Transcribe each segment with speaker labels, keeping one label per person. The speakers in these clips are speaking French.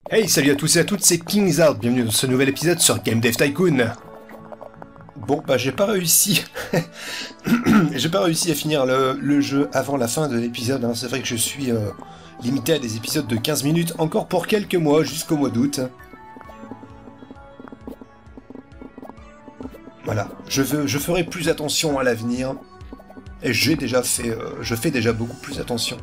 Speaker 1: Hey, salut à tous et à toutes, c'est KingsOut, bienvenue dans ce nouvel épisode sur Game Dev Tycoon. Bon, bah j'ai pas réussi. J'ai pas réussi à finir le jeu avant la fin de l'épisode, hein. C'est vrai que je suis limité à des épisodes de 15 minutes, encore pour quelques mois, jusqu'au mois d'août. Voilà, je ferai plus attention à l'avenir. Et j'ai déjà fait, je fais déjà beaucoup plus attention.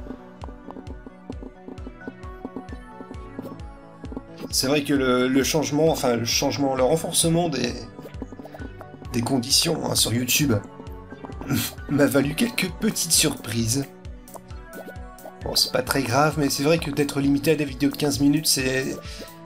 Speaker 1: C'est vrai que le changement, le renforcement des conditions hein, sur YouTube m'a valu quelques petites surprises. Bon, c'est pas très grave, mais c'est vrai que d'être limité à des vidéos de 15 minutes, c'est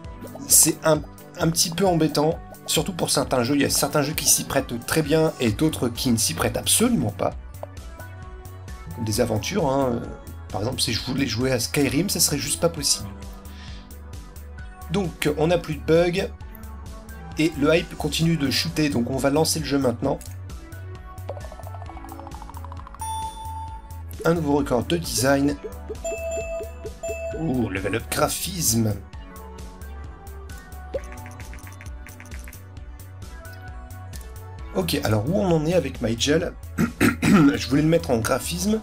Speaker 1: un petit peu embêtant. Surtout pour certains jeux, il y a certains jeux qui s'y prêtent très bien et d'autres qui ne s'y prêtent absolument pas. Comme des aventures, hein. Par exemple, si je voulais jouer à Skyrim, ça serait juste pas possible. Donc, on n'a plus de bugs, et le hype continue de chuter, donc on va lancer le jeu maintenant. Un nouveau record de design. Ouh, level up graphisme. Ok, alors où on en est avec MyGel? Je voulais le mettre en graphisme.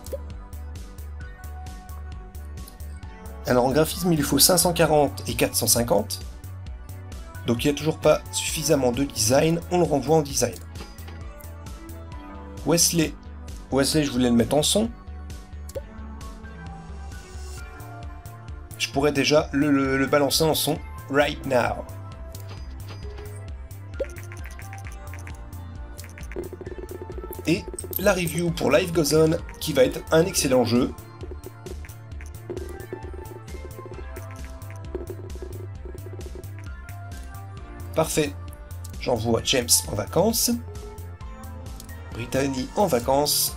Speaker 1: Alors en graphisme, il lui faut 540 et 450. Donc il n'y a toujours pas suffisamment de design, on le renvoie en design. Wesley, je voulais le mettre en son. Je pourrais déjà le balancer en son right now. Et la review pour Life Goes On, qui va être un excellent jeu. Parfait. J'envoie James en vacances. Brittany en vacances.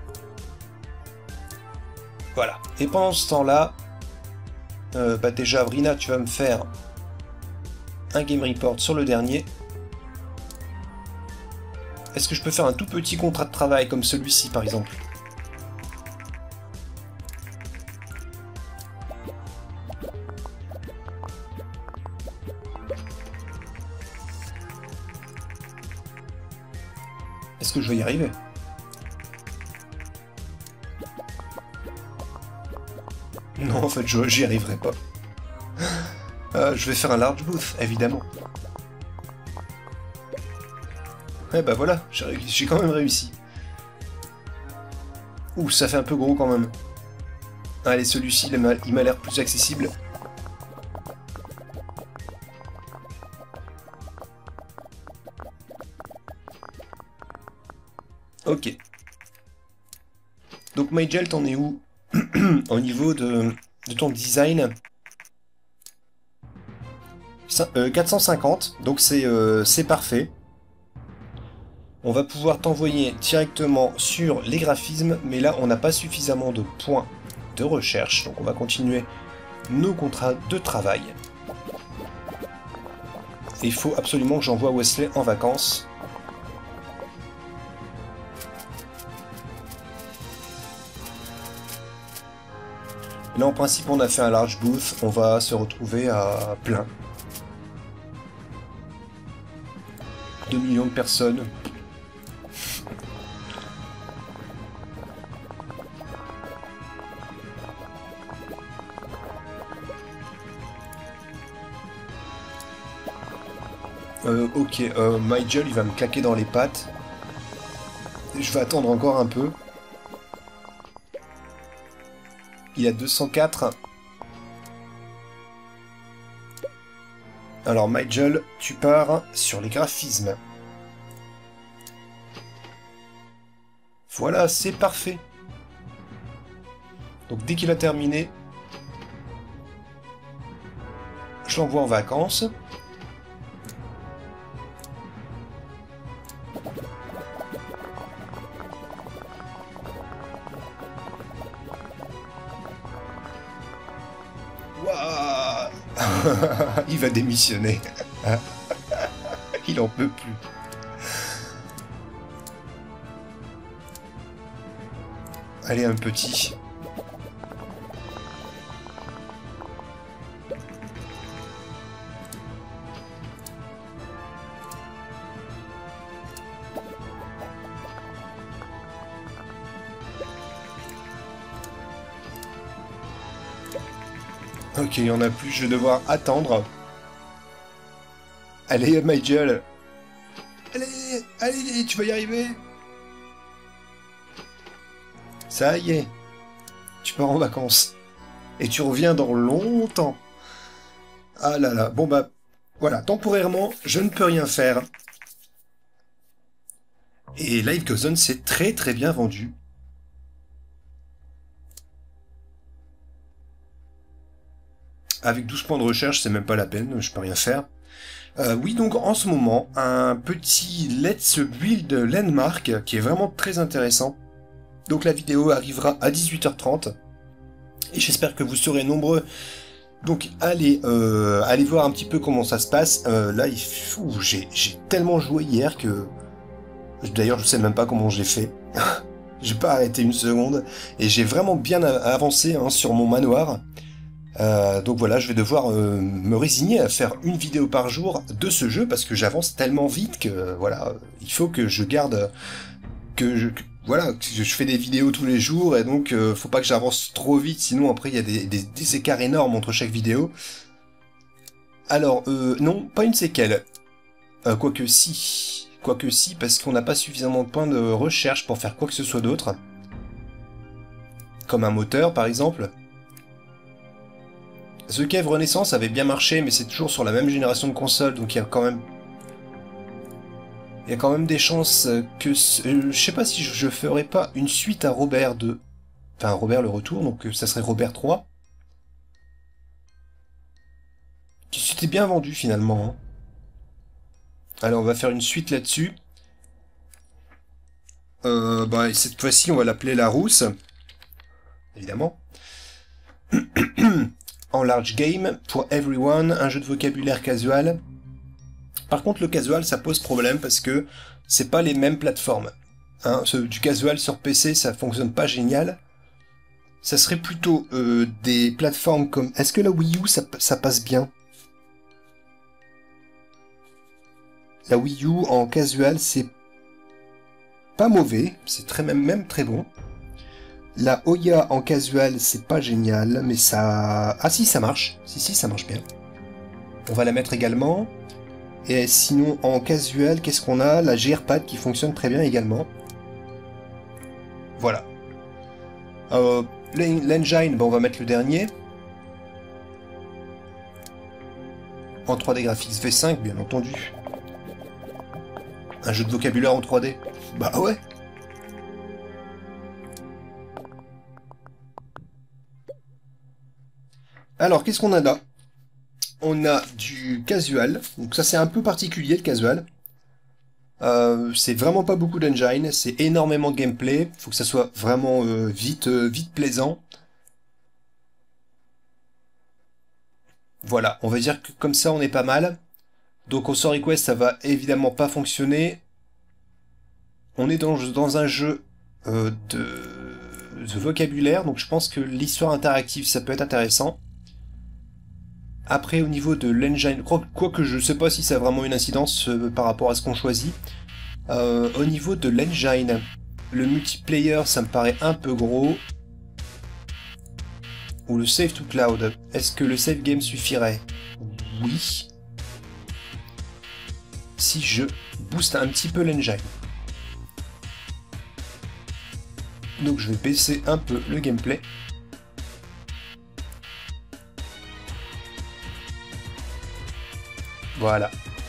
Speaker 1: Voilà. Et pendant ce temps-là, déjà, Brina, tu vas me faire un game report sur le dernier. Est-ce que je peux faire un tout petit contrat de travail comme celui-ci, par exemple? Est-ce que je vais y arriver? Non, en fait, j'y arriverai pas. Je vais faire un large booth, évidemment. Eh bah voilà, j'ai quand même réussi. Ouh, ça fait un peu gros quand même. Allez, celui-ci, il m'a l'air plus accessible. Ok. Donc MyGel, t'en es où au niveau de ton design? 450, donc c'est parfait. On va pouvoir t'envoyer directement sur les graphismes, mais là on n'a pas suffisamment de points de recherche, donc on va continuer nos contrats de travail. Et il faut absolument que j'envoie Wesley en vacances. Là, en principe, on a fait un large booth, on va se retrouver à plein. 2 millions de personnes. Ok, MyGel, il va me claquer dans les pattes. Je vais attendre encore un peu. Il a 204. Alors MyGel, tu pars sur les graphismes. Voilà, c'est parfait. Donc dès qu'il a terminé, je l'envoie en vacances. Il va démissionner. Il en peut plus. Allez, un petit. Ok, il n'y en a plus, je vais devoir attendre. Allez, Majel. Allez, allez, tu vas y arriver. Ça y est. Tu pars en vacances. Et tu reviens dans longtemps. Ah là là, bon bah, voilà, temporairement, je ne peux rien faire. Et Life Goes On s'est très très bien vendu. Avec 12 points de recherche, c'est même pas la peine, je peux rien faire. Oui, donc en ce moment, un petit Let's Build Landmark qui est vraiment très intéressant. Donc la vidéo arrivera à 18h30. Et j'espère que vous serez nombreux. Donc allez voir un petit peu comment ça se passe. Là, j'ai tellement joué hier que... D'ailleurs, je sais même pas comment j'ai fait. J'ai pas arrêté une seconde. Et j'ai vraiment bien avancé hein, sur mon manoir. Donc voilà, je vais devoir me résigner à faire une vidéo par jour de ce jeu parce que j'avance tellement vite que voilà, il faut que je garde voilà, je fais des vidéos tous les jours et donc faut pas que j'avance trop vite, sinon après il y a des écarts énormes entre chaque vidéo. Alors non, pas une séquelle. Quoique si, parce qu'on n'a pas suffisamment de points de recherche pour faire quoi que ce soit d'autre. Comme un moteur par exemple. The Cave Renaissance avait bien marché, mais c'est toujours sur la même génération de consoles, donc il y a quand même des chances que... je sais pas si je ferais pas une suite à Robert 2. Enfin, Robert le retour, donc ça serait Robert 3. Qui s'était bien vendu finalement. Hein. Allez, on va faire une suite là-dessus. Bah, cette fois-ci, on va l'appeler La Rousse. Évidemment. En large game, pour everyone, un jeu de vocabulaire casual. Par contre, le casual, ça pose problème parce que c'est pas les mêmes plateformes. Hein, du casual sur PC, ça fonctionne pas génial. Ça serait plutôt des plateformes comme... Est-ce que la Wii U, ça passe bien? La Wii U en casual, c'est pas mauvais, c'est même très bon. La Ouya en casual, c'est pas génial, mais ça... Ah si, ça marche. Si, ça marche bien. On va la mettre également. Et sinon, en casual, qu'est-ce qu'on a? La GRPad qui fonctionne très bien également. Voilà. L'engine, on va mettre le dernier. En 3D Graphics V5, bien entendu. Un jeu de vocabulaire en 3D. Bah ouais. Alors, qu'est-ce qu'on a là? On a du casual. Donc ça, c'est un peu particulier, le casual. C'est vraiment pas beaucoup d'engine. C'est énormément de gameplay. Faut que ça soit vraiment vite plaisant. Voilà, on va dire que comme ça, on est pas mal. Donc au Story Quest, ça va évidemment pas fonctionner. On est dans un jeu de vocabulaire. Donc je pense que l'histoire interactive, ça peut être intéressant. Après, au niveau de l'engine, quoique je sais pas si ça a vraiment une incidence par rapport à ce qu'on choisit. Au niveau de l'engine, le multiplayer, ça me paraît un peu gros. Ou le save to cloud. Est-ce que le save game suffirait? Oui. Si je booste un petit peu l'engine. Donc je vais baisser un peu le gameplay. Voilà.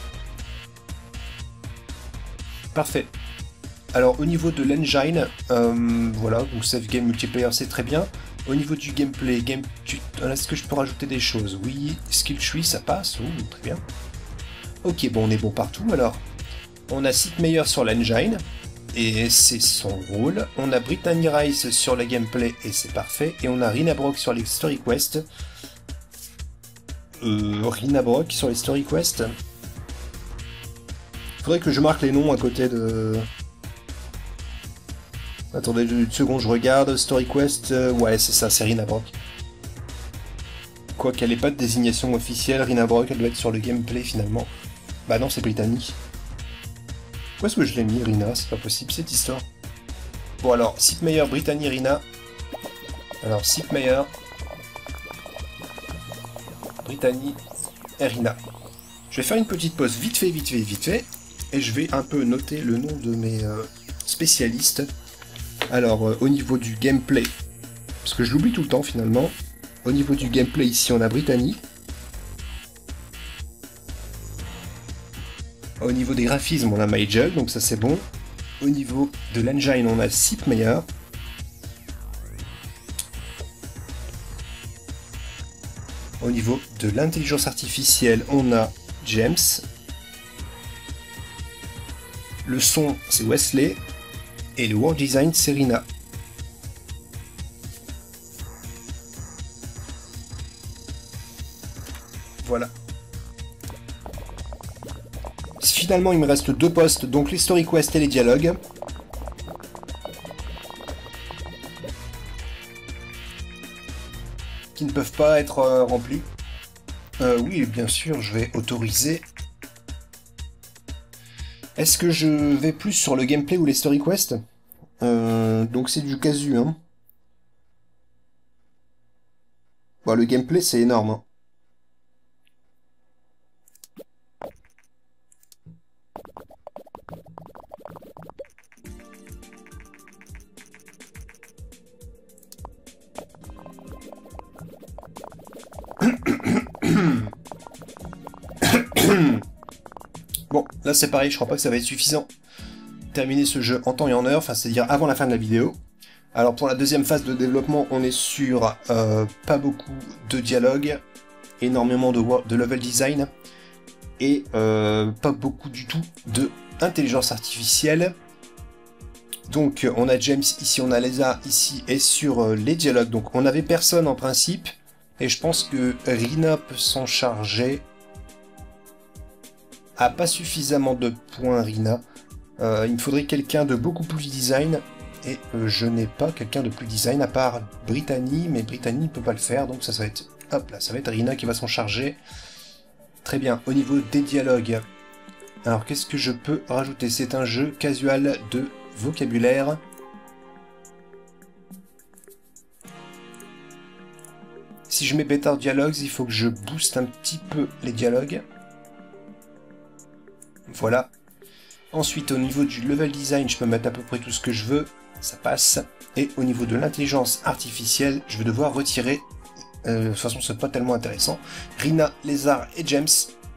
Speaker 1: Parfait. Alors au niveau de l'engine, voilà, donc save game multiplayer c'est très bien. Au niveau du gameplay, est-ce que je peux rajouter des choses? Oui, skill tree ça passe, oh, très bien. Ok, bon on est bon partout alors. On a Sid Meier sur l'engine, et c'est son rôle. On a Brittany Rice sur le gameplay, et c'est parfait. Et on a Rina Brock sur les story quests. Rina Brock sur les story quests. Faudrait que je marque les noms à côté de... Attendez une seconde, je regarde. Story quest, ouais c'est ça, c'est Rina Brock. Quoi qu'elle n'ait pas de désignation officielle, Rina Brock, elle doit être sur le gameplay finalement. Bah non, c'est Brittany. Où est-ce que je l'ai mis, Rina? C'est pas possible cette histoire. Bon alors, Sid Meier, Brittany, Rina. Alors, Sid Meier. Brittany et Rina. Je vais faire une petite pause vite fait, et je vais un peu noter le nom de mes spécialistes. Alors, au niveau du gameplay, parce que je l'oublie tout le temps finalement, au niveau du gameplay, ici on a Brittany. Au niveau des graphismes, on a Majel, donc ça c'est bon. Au niveau de l'engine, on a Sipmeyer. Au niveau de l'intelligence artificielle, on a James. Le son, c'est Wesley. Et le world design, c'est Rina. Voilà. Finalement, il me reste 2 postes, donc les story quests et les dialogues. Qui ne peuvent pas être remplis. Oui, bien sûr, je vais autoriser. Est-ce que je vais plus sur le gameplay ou les story quests? Donc c'est du casu, hein. Bon, le gameplay, c'est énorme, hein. Bon, là c'est pareil, je crois pas que ça va être suffisant. Terminer ce jeu en temps et en heure, enfin c'est-à-dire avant la fin de la vidéo. Alors pour la deuxième phase de développement, on est sur pas beaucoup de dialogue, énormément de level design, et pas beaucoup du tout de intelligence artificielle. Donc on a James ici, on a Lisa ici, et sur les dialogues, donc on avait personne en principe, et je pense que Rina peut s'en charger. Ah, pas suffisamment de points, Rina. Il me faudrait quelqu'un de beaucoup plus design, et je n'ai pas quelqu'un de plus design à part Brittany, mais Brittany ne peut pas le faire, donc ça va être, hop là, ça va être Rina qui va s'en charger. Très bien, au niveau des dialogues, alors qu'est-ce que je peux rajouter? C'est un jeu casual de vocabulaire. Si je mets Better Dialogues, il faut que je booste un petit peu les dialogues. Voilà. Ensuite, au niveau du level design, je peux mettre à peu près tout ce que je veux. Ça passe. Et au niveau de l'intelligence artificielle, je vais devoir retirer. De toute façon, c'est pas tellement intéressant. Rina, Lézard et James.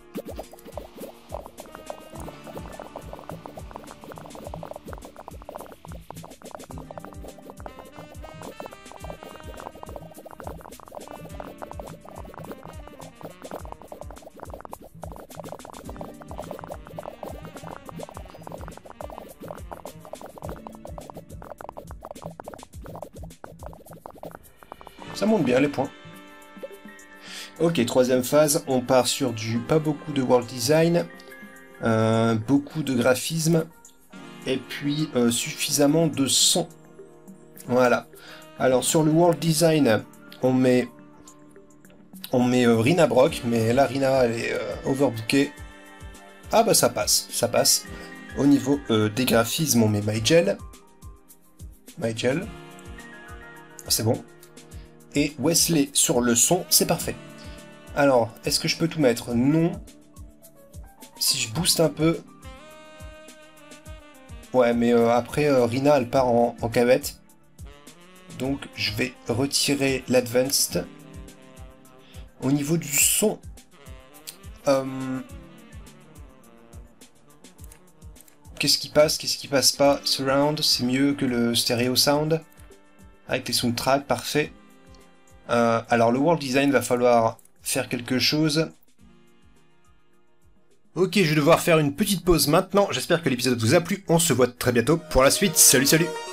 Speaker 1: Ça monte bien les points. Ok, troisième phase, on part sur du pas beaucoup de world design, beaucoup de graphisme, et puis suffisamment de son. Voilà. Alors sur le world design, on met Rina Brock, mais là Rina elle est overbookée. Ah bah ça passe, ça passe. Au niveau des graphismes, on met Majel. C'est bon. Et Wesley sur le son, c'est parfait. Alors, est-ce que je peux tout mettre? Non. Si je booste un peu... Ouais, mais après, Rina, elle part en cavette. Donc, je vais retirer l'Advanced. Au niveau du son... Qu'est-ce qui passe? Qu'est-ce qui passe pas? Surround, c'est mieux que le Stereo Sound. Avec les soundtracks, parfait. Alors le world design va falloir faire quelque chose. Ok, je vais devoir faire une petite pause maintenant. J'espère que l'épisode vous a plu. On se voit très bientôt pour la suite. Salut, salut!